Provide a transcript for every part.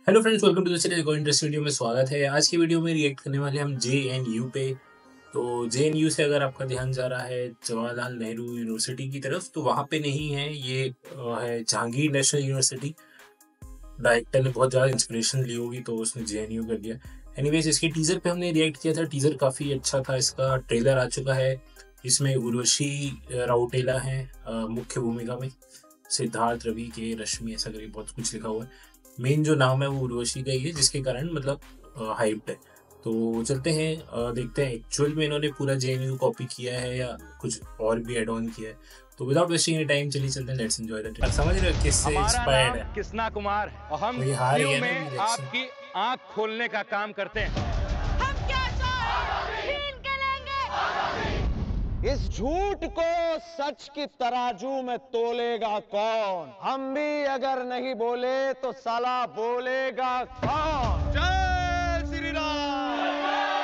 Hello friends, welcome to the channel. एक और interesting video में स्वागत है। आज की वीडियो में रिएक्ट करने वाले हम JNU पे। तो JNU से अगर आपका ध्यान जा रहा है जवाहरलाल नेहरू यूनिवर्सिटी की तरफ, तो वहाँ पे नहीं है, ये है जहांगीर नेशनल यूनिवर्सिटी। डायरेक्टर ने बहुत ज़्यादा इंस्पिरेशन ली होगी तो उसने JNU कर दिया। एनीवेज, इसके टीज़र पे हमने रिएक्ट किया था। टीज़र काफ़ी अच्छा था। इसका ट्रेलर आ चुका है। इसमें उर्वशी राउटेला है मुख्य भूमिका में। सिद्धार्थ, रवि के, रश्मि, ऐसा करके बहुत कुछ लिखा हुआ है। मेन जो नाम है वो उर्वशी का ही है, जिसके कारण मतलब हाइप्ड है। तो चलते हैं, देखते हैं एक्चुअल में इन्होंने पूरा JNU कॉपी किया है या कुछ और भी एड ऑन किया है। तो विदाउट वेस्टिंग एनी टाइम चलिए चलते हैं। Let's enjoy the trailer. समझ रहे हो किससे इंस्पायर्ड है? कृष्णा कुमार और हम में आपकी आंख खोलने का काम करते हैं। हम क्या छीन के लेंगे? इस झूठ को सच की तराजू में तोलेगा कौन? हम भी अगर नहीं बोले तो साला बोलेगा कौन? जय श्री राम।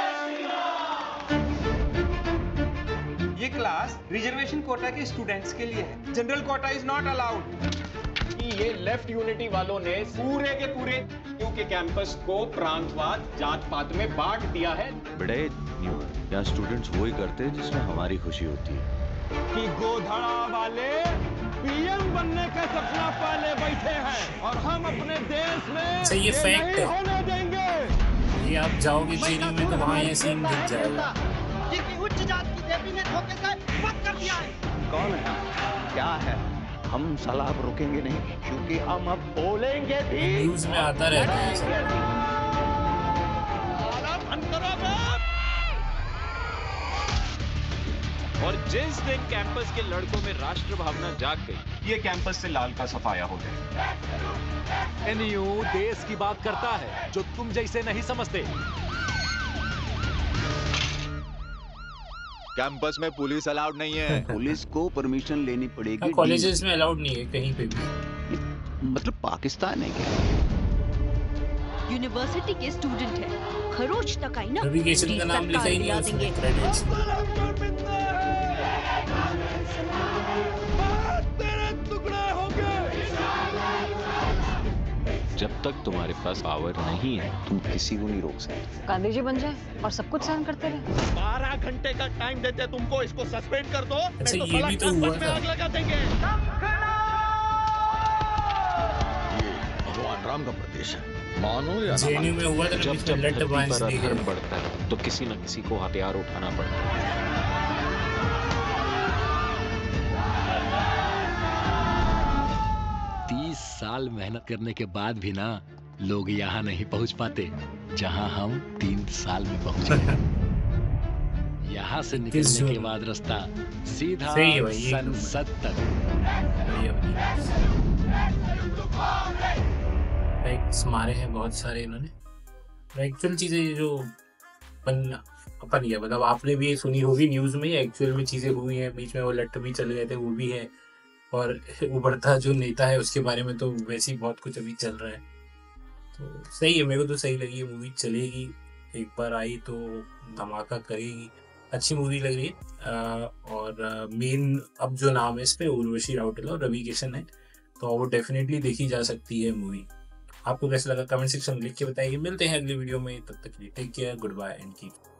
ये क्लास रिजर्वेशन कोटा के स्टूडेंट्स के लिए है। General quota is not allowed. ये लेफ्ट यूनिटी वालों ने पूरे के पूरे यूं के कैंपस को प्रांतवाद जात पात में बांट दिया है। बड़े यहाँ स्टूडेंट्स वही करते हैं जिसमें हमारी खुशी होती है। कि गोधड़ा वाले पीएम बनने का सपना पाले बैठे हैं और हम अपने देश में ये फैक्ट है। होने देंगे। ये आप जाओगे JNU में तो वहाँ ये सीन दिख जाएगा। जिसकी उच्च जात की देवी ने धोखे से मत कर दिया है। कौन है? क्या है? हम साला अब रुकेंगे नहीं, क्योंकि हम अब बोलेंगे भी। न्यूज में आता रहता है। और जिस दिन कैंपस के लड़कों में राष्ट्र भावना जाग गई, ये कैंपस से लाल का सफाया हो गया। JNU देश की बात करता है जो तुम जैसे नहीं समझते। कैंपस में पुलिस अलाउड नहीं है। पुलिस को परमिशन लेनी पड़ेगी। कॉलेजेस में अलाउड नहीं है कहीं पे भी। मतलब पाकिस्तान है क्या? यूनिवर्सिटी के स्टूडेंट है, खरोच तक आई ना, नोटिफिकेशन का नाम लिखा ही नहीं है उसमें, क्रेडिट्स। जब तक तुम्हारे पास पावर नहीं है तुम किसी को नहीं रोक सकते। गांधी जी बन जाए और सब कुछ सहन करते रहे। 12 घंटे का टाइम देते तुमको, इसको सस्पेंड कर दो। अच्छा, ये भी तो हुआ था। आग लगा देंगे। ये भगवान राम का प्रदेश है, मानो या JNU में हुआ था। जब जब धरती पर अधर्म बढ़ता है तो किसी न किसी को हथियार उठाना पड़ता है। 30 साल मेहनत करने के बाद भी ना लोग यहाँ नहीं पहुँच पाते जहाँ हम 3 साल में पहुँचे। यहाँ से निकलने के बाद रास्ता सीधा संसद तक। मारे हैं बहुत सारे इन्होंने। एक्चुअल चीजें जो अपन ये मतलब आपने भी सुनी होगी न्यूज में, एक्चुअल में चीजें हुई हैं। बीच में वो लट्ट भी चले गए थे, वो भी है। और उभरता जो नेता है उसके बारे में तो वैसे ही बहुत कुछ अभी चल रहा है। तो सही है, मेरे को तो सही लगी। मूवी चलेगी, एक बार आई तो धमाका करेगी। अच्छी मूवी लग रही है। और मेन अब जो नाम है इस पे उर्वशी राउटेला और रवि किशन है, तो वो डेफिनेटली देखी जा सकती है मूवी। आपको कैसा लगा कमेंट सेक्शन में लिख के बताइए। मिलते हैं अगली वीडियो में, तब तक के लिए take care, goodbye and keep